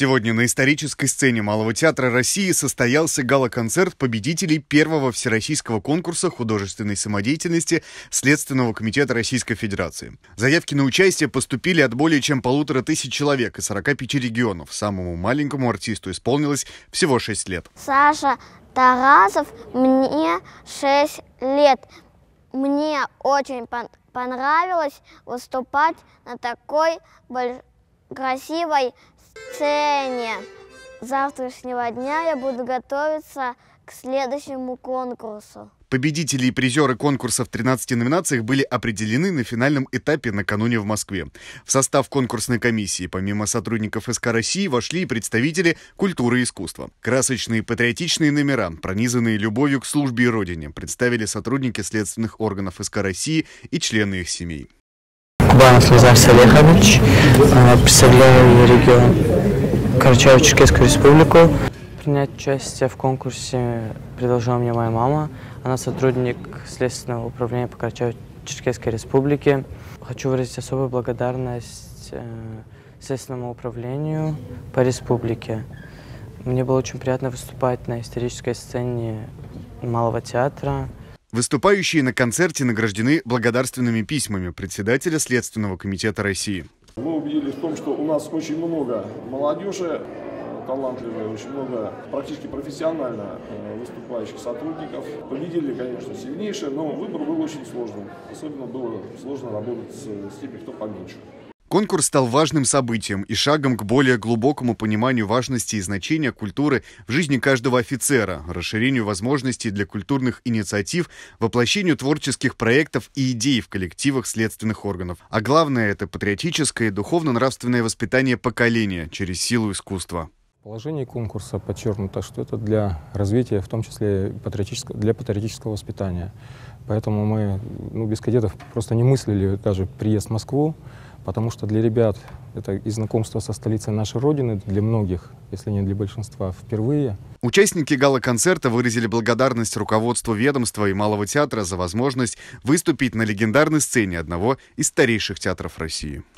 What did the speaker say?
Сегодня на исторической сцене Малого театра России состоялся гала-концерт победителей первого всероссийского конкурса художественной самодеятельности Следственного комитета Российской Федерации. Заявки на участие поступили от более чем 1500 человек из 45 регионов. Самому маленькому артисту исполнилось всего 6 лет. Саша Тарасов, мне 6 лет. Мне очень понравилось выступать на такой красивой сцене. С завтрашнего дня я буду готовиться к следующему конкурсу. Победители и призеры конкурса в 13 номинациях были определены на финальном этапе накануне в Москве. В состав конкурсной комиссии, помимо сотрудников СК России, вошли и представители культуры и искусства. Красочные патриотичные номера, пронизанные любовью к службе и родине, представили сотрудники следственных органов СК России и члены их семей. Кубанов Лазар Салехович, представляю регион Карачаево-Черкесскую республику. Принять участие в конкурсе предложила мне моя мама. Она сотрудник Следственного управления по Карачаево-Черкесской республике. Хочу выразить особую благодарность Следственному управлению по республике. Мне было очень приятно выступать на исторической сцене Малого театра. Выступающие на концерте награждены благодарственными письмами председателя Следственного комитета России. Мы убедились в том, что у нас очень много молодежи, талантливой, очень много практически профессионально выступающих сотрудников. Победили, конечно, сильнейшие, но выбор был очень сложным. Особенно было сложно работать с теми, кто поменьше. Конкурс стал важным событием и шагом к более глубокому пониманию важности и значения культуры в жизни каждого офицера, расширению возможностей для культурных инициатив, воплощению творческих проектов и идей в коллективах следственных органов. А главное – это патриотическое и духовно-нравственное воспитание поколения через силу искусства. В положении конкурса подчеркнуто, что это для развития, в том числе для патриотического воспитания. Поэтому мы без кадетов просто не мыслили даже приезд в Москву, потому что для ребят это и знакомство со столицей нашей Родины, для многих, если не для большинства, впервые. Участники гала-концерта выразили благодарность руководству ведомства и Малого театра за возможность выступить на легендарной сцене одного из старейших театров России.